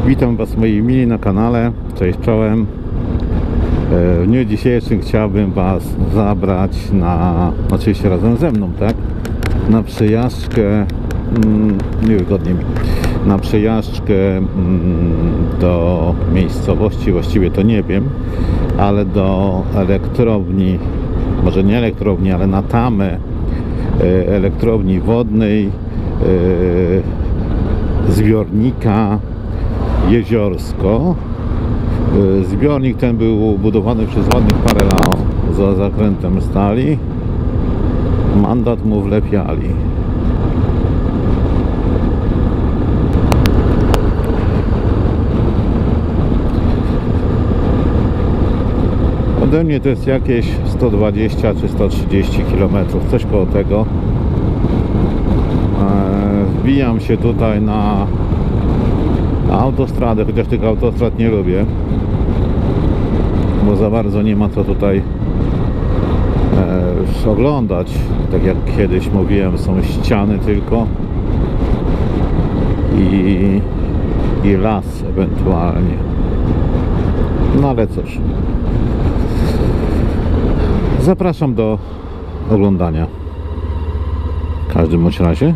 Witam Was moi mili na kanale, cześć czołem. W dniu dzisiejszym chciałbym Was zabrać oczywiście razem ze mną, tak? Na przejażdżkę, niewygodnie mi, na przejażdżkę do miejscowości, właściwie to nie wiem, ale do elektrowni, może nie elektrowni, ale na tamę elektrowni wodnej, zbiornika Jeziorsko. Zbiornik ten był budowany przez ładnych parę lat za zakrętem stali. Mandat mu wlepiali. Ode mnie to jest jakieś 120 czy 130 km, coś koło tego. Wbijam się tutaj na autostradę, chociaż tych autostrad nie lubię, bo za bardzo nie ma co tutaj oglądać. Tak jak kiedyś mówiłem, są ściany tylko i las ewentualnie. No ale cóż, zapraszam do oglądania w każdym bądź razie.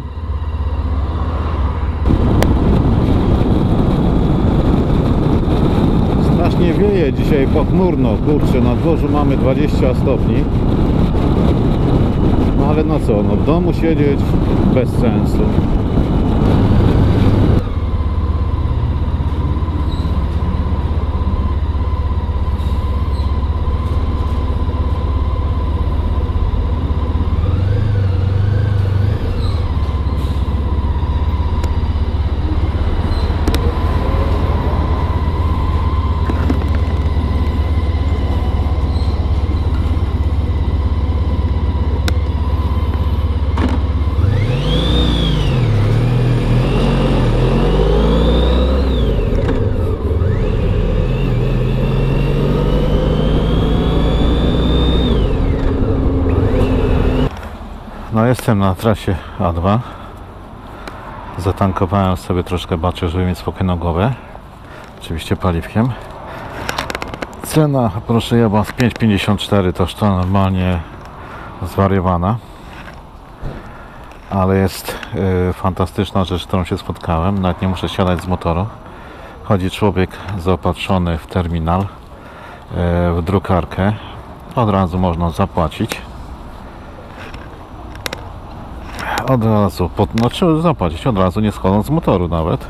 Nie wieje dzisiaj pochmurno, kurczę, na dworzu mamy 20 stopni. No ale no co, no w domu siedzieć bez sensu. No jestem na trasie A2. Zatankowałem sobie troszkę baczy, żeby mieć spokojną głowę. Oczywiście paliwkiem. Cena, proszę jeba, z 5,54 toż to normalnie zwariowana. Ale jest fantastyczna rzecz, z którą się spotkałem. Nawet nie muszę siadać z motoru. Chodzi człowiek zaopatrzony w terminal, w drukarkę. Od razu można zapłacić. Od razu, trzeba zapłacić od razu, nie schodząc z motoru nawet.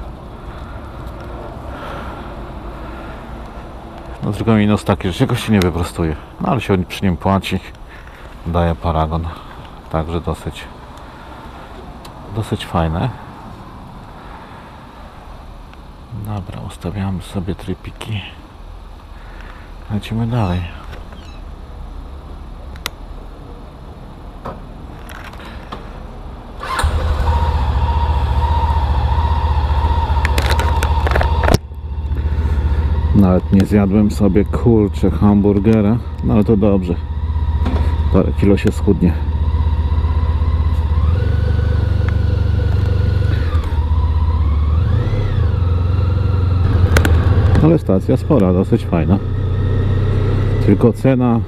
No tylko minus taki, że się gości nie wyprostuje. No ale się przy nim płaci, daje paragon. Także dosyć fajne. Dobra, ustawiamy sobie tripiki. Lecimy dalej. Nawet nie zjadłem sobie, kurczę, hamburgera, no ale to dobrze. Parę kilo się schudnie. Ale stacja spora, dosyć fajna. Tylko cena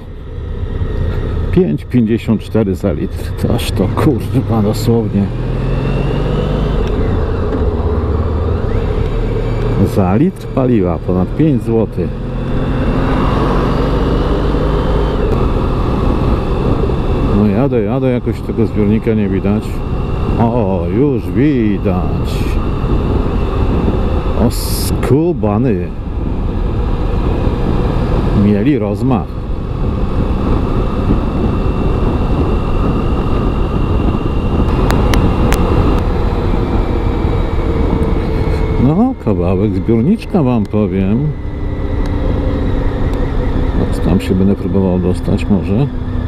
5,54 za litr. Aż to kurwa dosłownie. Za litr paliwa ponad 5 zł. No jadę, jakoś tego zbiornika nie widać. O, już widać. O, skubany. Mieli rozmach. No, kawałek zbiorniczka wam powiem. Tam się będę próbował dostać może.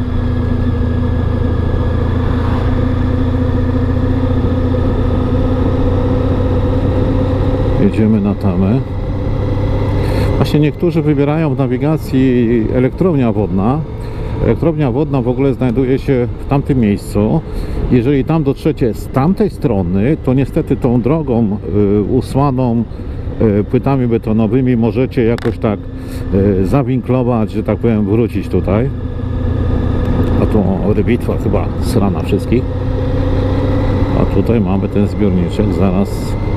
Jedziemy na tamę. Właśnie niektórzy wybierają w nawigacji elektrownia wodna. Elektrownia wodna w ogóle znajduje się w tamtym miejscu. Jeżeli tam dotrzecie z tamtej strony, to niestety tą drogą usłaną płytami betonowymi możecie jakoś tak zawinklować, że tak powiem, wrócić tutaj. A tu rybitwa chyba srana wszystkich. A tutaj mamy ten zbiorniczek, zaraz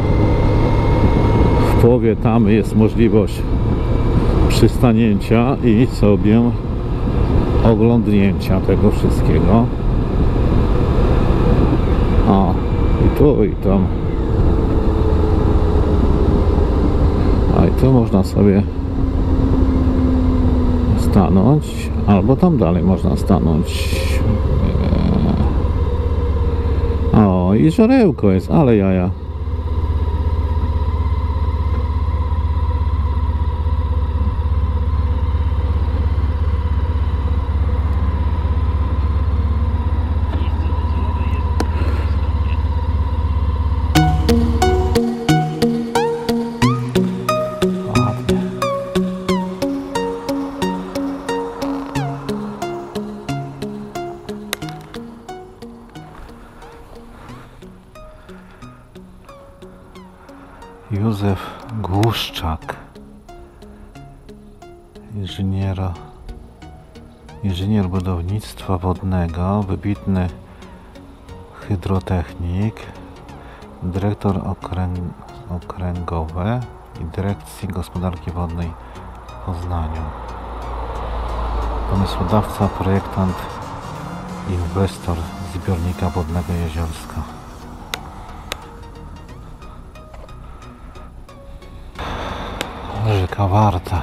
w połowie tam jest możliwość przystanięcia i sobie oglądnięcia tego wszystkiego. O, i tu, i tam. A i tu można sobie stanąć, albo tam dalej można stanąć. O, i żarełko jest, ale jaja. Józef Głuszczak, inżynier budownictwa wodnego, hydrotechnik, dyrektor okręgowy i Dyrekcji Gospodarki Wodnej w Poznaniu. Pomysłodawca, projektant, inwestor zbiornika wodnego Jeziorska. Rzeka Warta.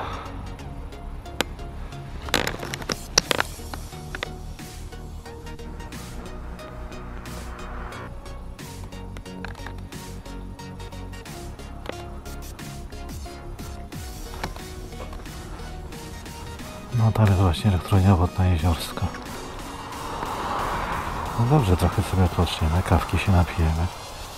No to jest właśnie elektrownia wodna Jeziorska. No dobrze, trochę sobie odpoczniemy, kawki się napijemy.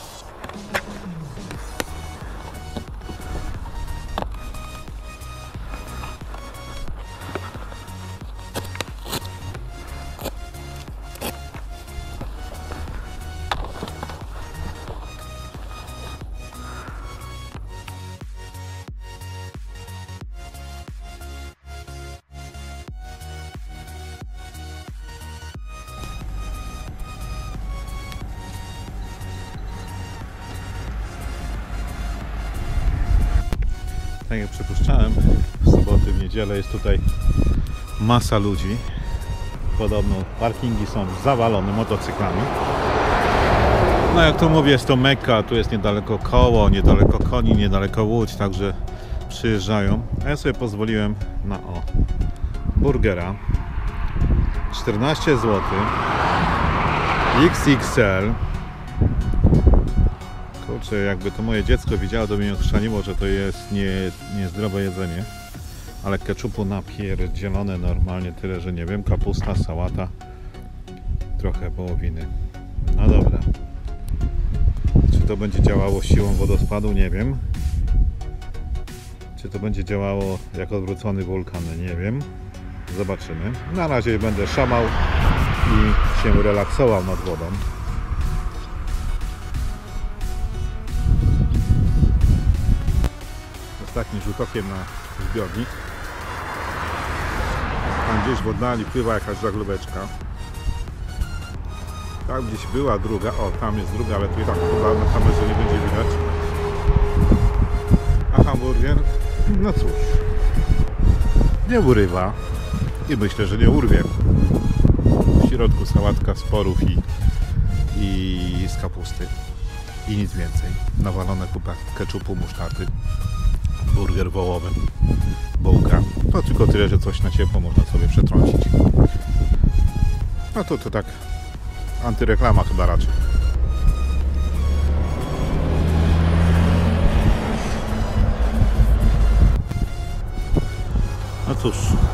Tak jak przypuszczałem, w soboty, w niedzielę jest tutaj masa ludzi. Podobno parkingi są zawalone motocyklami. No jak to mówię, jest to Mekka, tu jest niedaleko Koło, niedaleko Koni, niedaleko Łódź, także przyjeżdżają. A ja sobie pozwoliłem na burgera 14 zł XXL. Kurczę, jakby to moje dziecko widziało, to by mnie ochrzaniło, że to jest niezdrowe jedzenie. Ale keczupu napierdzielone normalnie, tyle że nie wiem, kapusta, sałata, trochę wołowiny. No dobra. Czy to będzie działało siłą wodospadu? Nie wiem. Czy to będzie działało jak odwrócony wulkan? Nie wiem. Zobaczymy. Na razie będę szamał i się relaksował nad wodą. Ostatnim rzut okiem na zbiornik. Tam gdzieś w oddali pływa jakaś żaglóweczka. Tam gdzieś była druga. O, tam jest druga, ale tu i tak chyba na kamerze nie będzie widać. A hamburger? No cóż. Nie urywa. I myślę, że nie urwie. W środku sałatka z porów i z kapusty. I nic więcej. Nawalone kupa keczupu, musztardy. Burger wołowy, bułka. No tylko tyle, że coś na ciepło można sobie przetrącić. No to tak antyreklama chyba raczej. No cóż,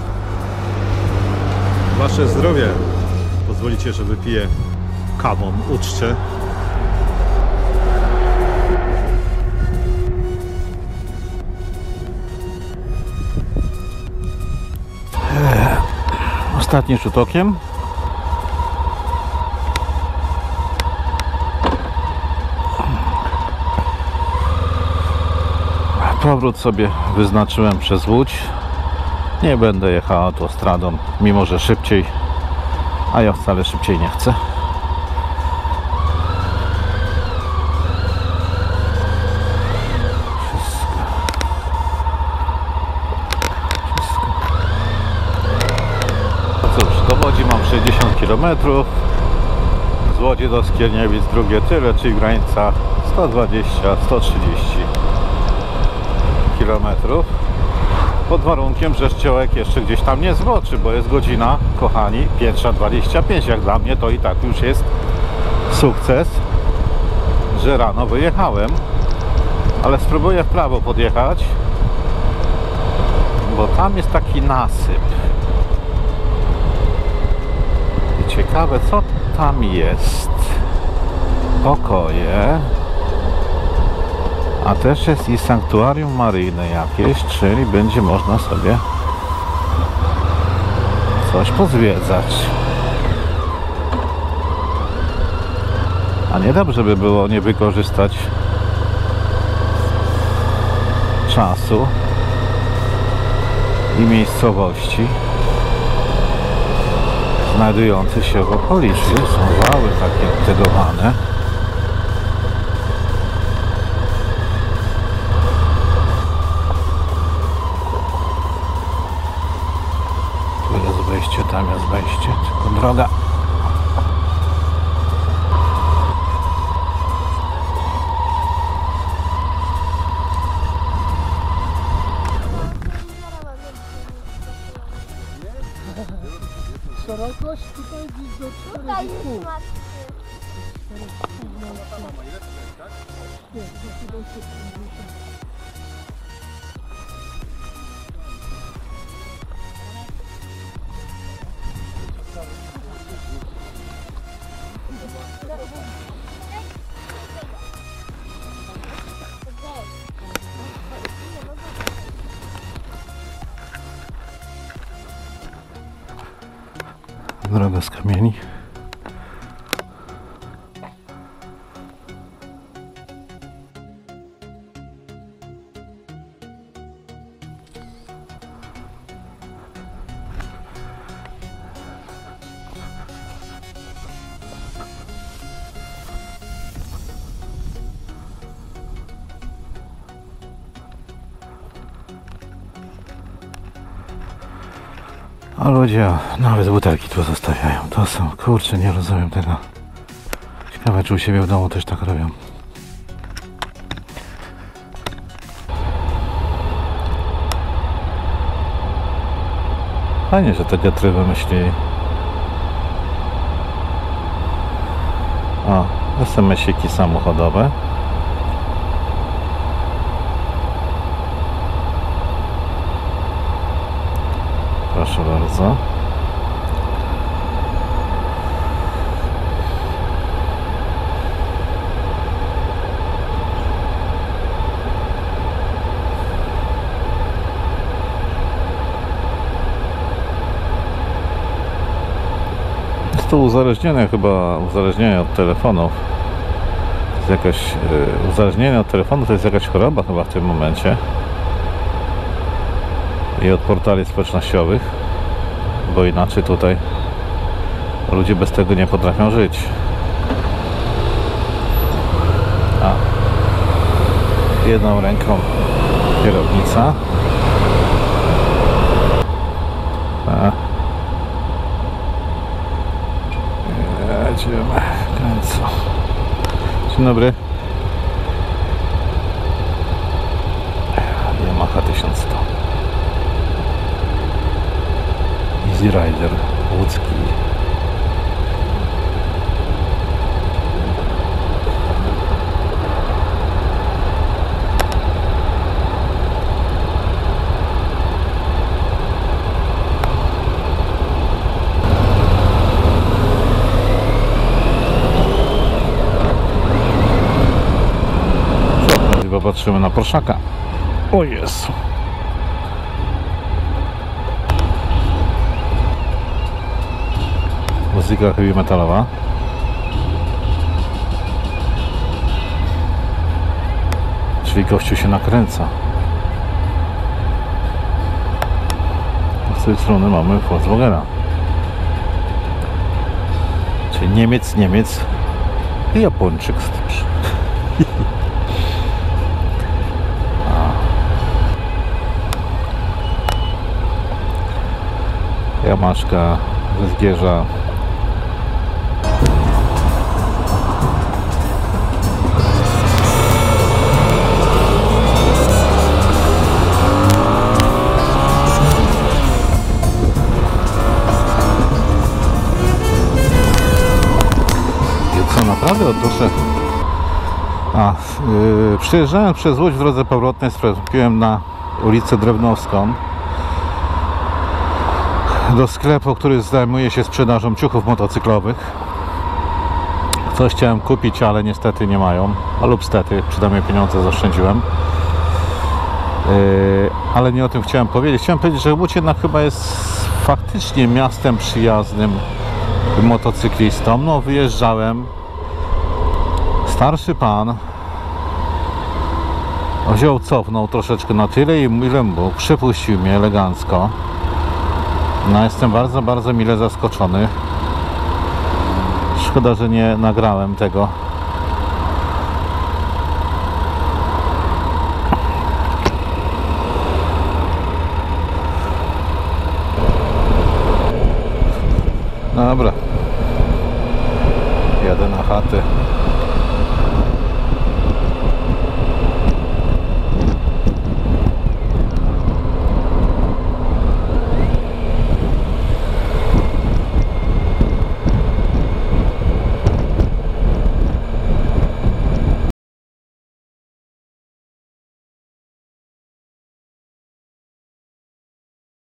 wasze zdrowie. Pozwolicie, że wypiję kawą, uczcie. Ostatni rzut okiem. Powrót sobie wyznaczyłem przez Łódź. Nie będę jechał autostradą, mimo że szybciej, a ja wcale szybciej nie chcę. Cóż, do Łodzi mam 60 km, z Łodzi do Skierniewic drugie tyle, czyli w granicach 120-130 km. Pod warunkiem, że Ściołek jeszcze gdzieś tam nie zboczy, bo jest godzina, kochani, 1:25. Jak dla mnie to i tak już jest sukces, że rano wyjechałem. Ale spróbuję w prawo podjechać, bo tam jest taki nasyp. I ciekawe, co tam jest. Pokoje. A też jest i sanktuarium maryjne jakieś, czyli będzie można sobie coś pozwiedzać. A nie dobrze by było nie wykorzystać czasu i miejscowości znajdujących się w okolicy. Są wały takie tegowane. Tu jest wejście, tam jest wejście, tylko droga. Szerokość tutaj gdzieś do 4,5. Droga z kamieni. A ludzie nawet butelki tu zostawiają. To są, kurczę, nie rozumiem tego. Ciekawe, czy u siebie w domu też tak robią. Fajnie, że te getry wymyślili. O, SMS-iki samochodowe. Proszę bardzo. Jest to uzależnienie, chyba uzależnienie od telefonów. To jest jakaś uzależnienie od telefonu, to jest jakaś choroba chyba w tym momencie. I od portali społecznościowych, bo inaczej tutaj ludzie bez tego nie potrafią żyć. A jedną ręką kierownica. Jedziemy końcu. Dzień dobry. Yamaha 1100. Easy Rider łódzki. Popatrzymy na Porszaka. O Jezu. Muzyka heavy metalowa. Czyli gościu się nakręca. z tej strony mamy Volkswagena. Czyli Niemiec i Japończyk z tym. Jamaszka ze Zgierza. I co, naprawdę odnoszę. Przyjeżdżając przez Łódź w drodze powrotnej, trafiłem na ulicę Drewnowską do sklepu, który zajmuje się sprzedażą ciuchów motocyklowych. Coś chciałem kupić, ale niestety nie mają, a lub stety, przynajmniej pieniądze zaoszczędziłem. Ale nie o tym chciałem powiedzieć. Chciałem powiedzieć, że Łódź jednak chyba jest faktycznie miastem przyjaznym motocyklistom. No, wyjeżdżałem, starszy pan cofnął troszeczkę na tyle i ile mógł, przypuścił mnie elegancko. No, jestem bardzo mile zaskoczony. Szkoda, że nie nagrałem tego